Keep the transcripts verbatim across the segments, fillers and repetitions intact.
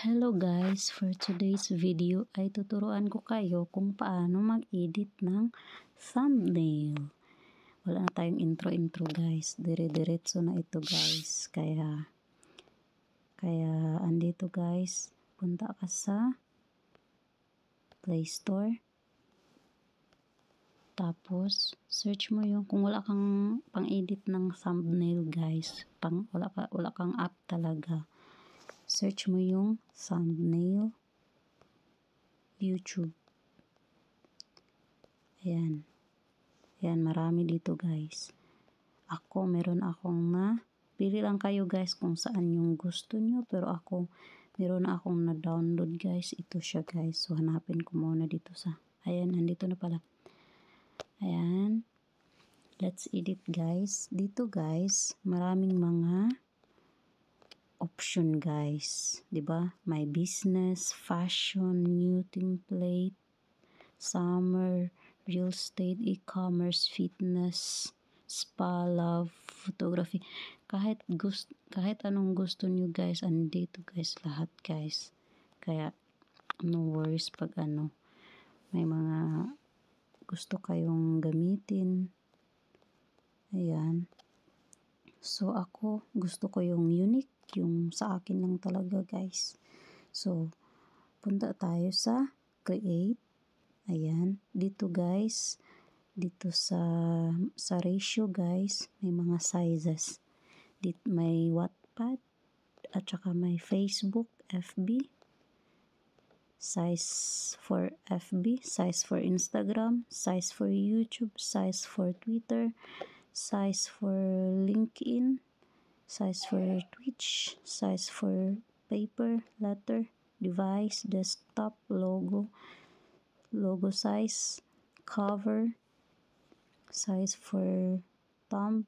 Hello guys, for today's video ay tuturuan ko kayo kung paano mag-edit ng thumbnail. Wala na tayong intro-intro guys, dire-diretso na ito guys. Kaya, kaya andito guys, punta ka sa Play Store. Tapos, search mo yung kung wala kang pang-edit ng thumbnail guys. Pang, wala, ka, wala kang app talaga. Search mo yung thumbnail YouTube. Ayan. Ayan, marami dito guys. Ako, meron akong na. Pili lang kayo guys kung saan yung gusto nyo. Pero ako, meron akong na-download guys. Ito siya guys. So, hanapin ko muna dito sa. Ayan, nandito na pala. Ayan. Let's edit guys. Dito guys, maraming mga option guys, 'di ba? My business, fashion, new template, summer, real estate, e-commerce, fitness, spa, love, photography. Kahit gusto, kahit anong gusto niyo guys, andito guys lahat guys. Kaya no worries pag ano, may mga gusto kayong gamitin. Ayan. So ako gusto ko yung unique, yung sa akin lang talaga guys. So punta tayo sa create. Ayan, dito guys, dito sa sa ratio guys, may mga sizes. Dito may Wattpad at saka may Facebook, F B, size for F B, size for Instagram, size for YouTube, size for Twitter, size for LinkedIn, size for Twitch, size for paper, letter, device, desktop, logo, logo size, cover, size for thumb,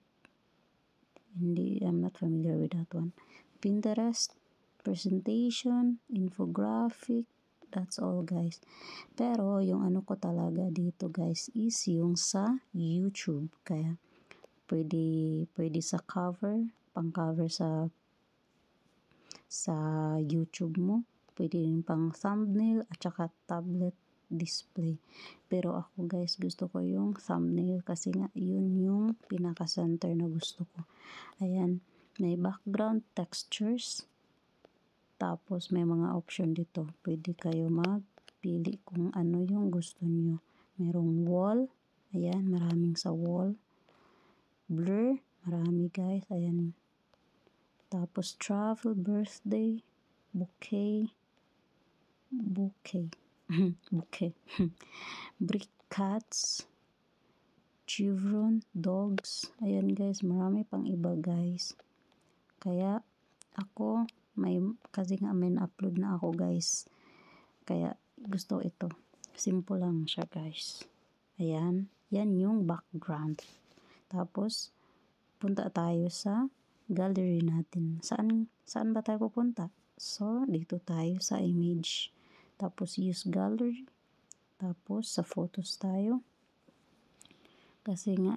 hindi, I'm not familiar with that one, Pinterest, presentation, infographic, that's all guys. Pero yung ano ko talaga dito guys is yung sa YouTube. Kaya pwede, pwede sa cover, pang cover sa sa YouTube mo, pwede rin pang thumbnail at saka tablet display. Pero ako guys, gusto ko yung thumbnail kasi nga yun yung pinaka center na gusto ko. Ayan, may background textures, tapos may mga option dito, pwede kayo magpili kung ano yung gusto niyo. Merong wall, ayan, maraming sa wall, blur, marami guys, ayan. Tapos travel, birthday, bouquet, bouquet, bouquet, brick cats, chevron, dogs. Ayan guys, marami pang iba guys. Kaya ako, may, kasi nga may upload na ako guys. Kaya gusto ito. Simple lang siya guys. Ayan, yan yung background. Tapos, punta tayo sa gallery natin. Saan, saan ba tayo pupunta? So, dito tayo sa image. Tapos, use gallery. Tapos, sa photos tayo. Kasi nga,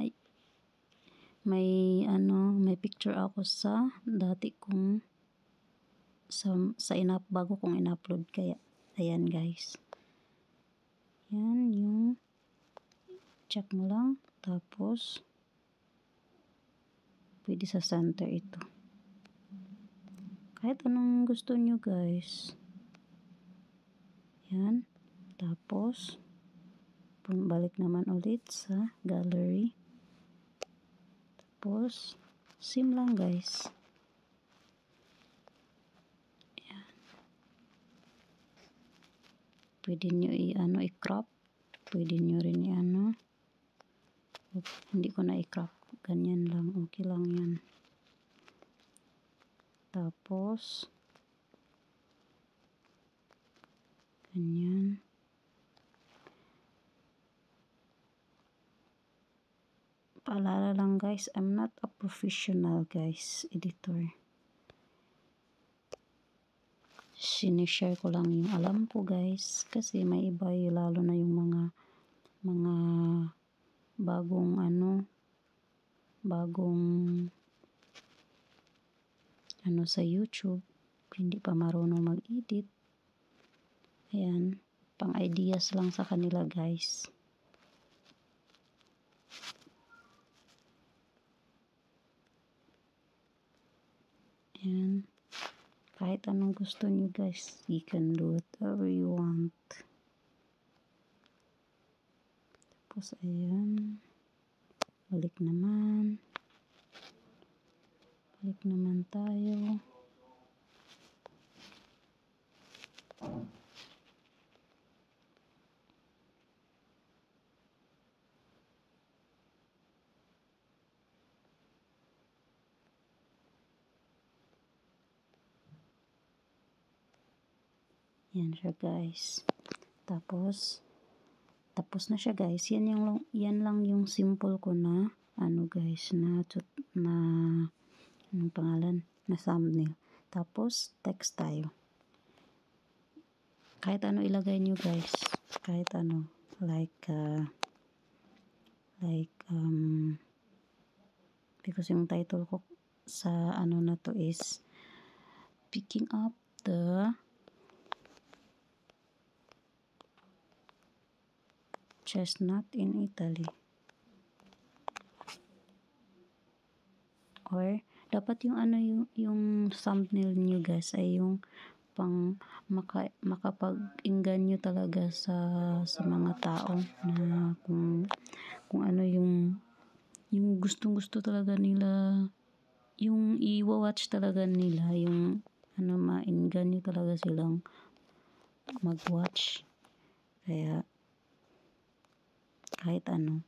may, ano, may picture ako sa dati kong, sa, sa inap, bago kong in-upload. Kaya, ayan guys. Yan, yung, check mo lang. Tapos, pwede sa center ito. Kahit anong gusto nyo guys. Yan. Tapos, balik naman ulit sa gallery. Tapos, sim lang guys. Yan. Pwede nyo i-ano, i-crop. Pwede nyo rin i-ano. Hindi ko na i-crop. Ganyan lang. Okay lang yan. Tapos, ganyan. Paalala lang guys, I'm not a professional guys, editor. Sinishare ko lang yung alam ko guys. Kasi may iba yung, lalo na yung mga, mga bagong ano, bagong ano sa YouTube. hindi pa marunong mag-edit. Ayan, pang ideas lang sa kanila guys. Ayan, kahit anong gusto nyo guys, you can do whatever you want. Tapos ayan, balik naman. Balik naman tayo. Yan siya guys. Tapos, tapos na siya guys. Yan, yung, yan lang yung simple ko na, ano guys, na, na, anong pangalan? Na thumbnail. Tapos, text tayo. Kahit ano ilagay nyo guys. Kahit ano. Like, uh, like, um, because yung title ko sa ano na to is, picking up the chestnut in Italy. Or, dapat yung ano yung, yung thumbnail nyo guys ay yung pang maka, makapag-inggan nyo talaga sa sa mga tao na kung kung ano yung yung gustong-gusto talaga nila, yung i-watch talaga nila, yung ano, ma-inggan nyo talaga silang mag-watch. Kaya kahit ano.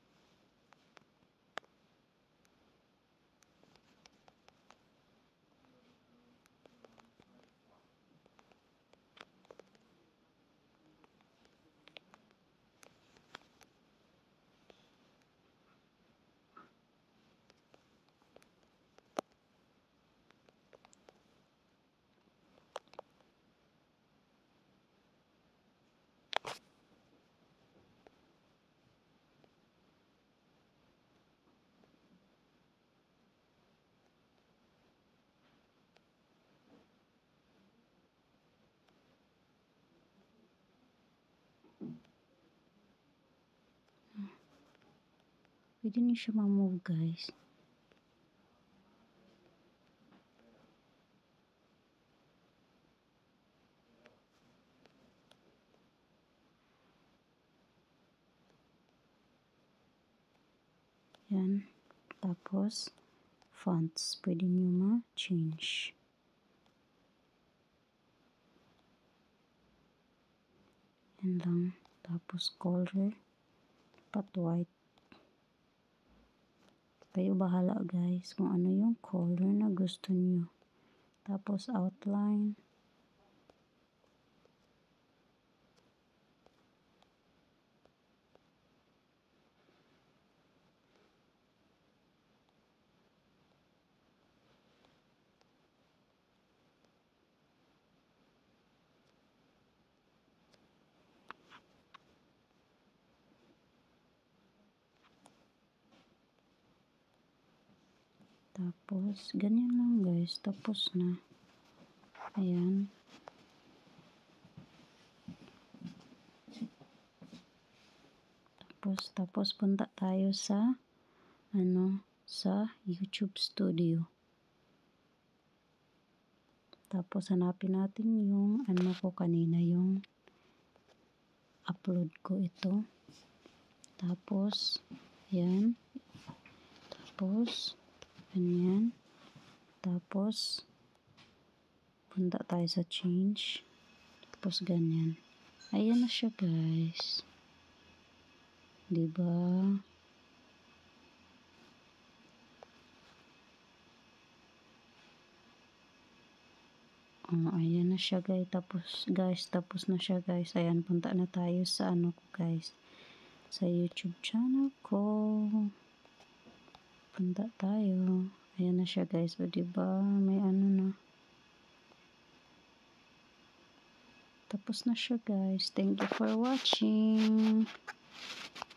Pwede nyo siya ma-move guys. Yan. Tapos, fonts. Pwede nyo ma-change. Yan lang. Tapos, color. Dapat white. Kayo bahala guys kung ano yung color na gusto nyo. Tapos, outline. Tapos, ganyan lang guys. Tapos na. Ayan. Tapos, tapos punta tayo sa, ano, sa YouTube Studio. Tapos, hanapin natin yung, ano ko kanina, yung upload ko ito. Tapos, ayan. Tapos, ganyan. Tapos, punta tayo sa change. Tapos, ganyan. Ayan na siya, guys. Diba? Oh, ayan na siya, guys. Tapos, guys, tapos na siya, guys. Ayan, punta na tayo sa ano ko, guys. Sa YouTube channel ko. Punta tayo. Ayan na siya, guys. O, diba? May ano na. Tapos na siya guys. Thank you for watching.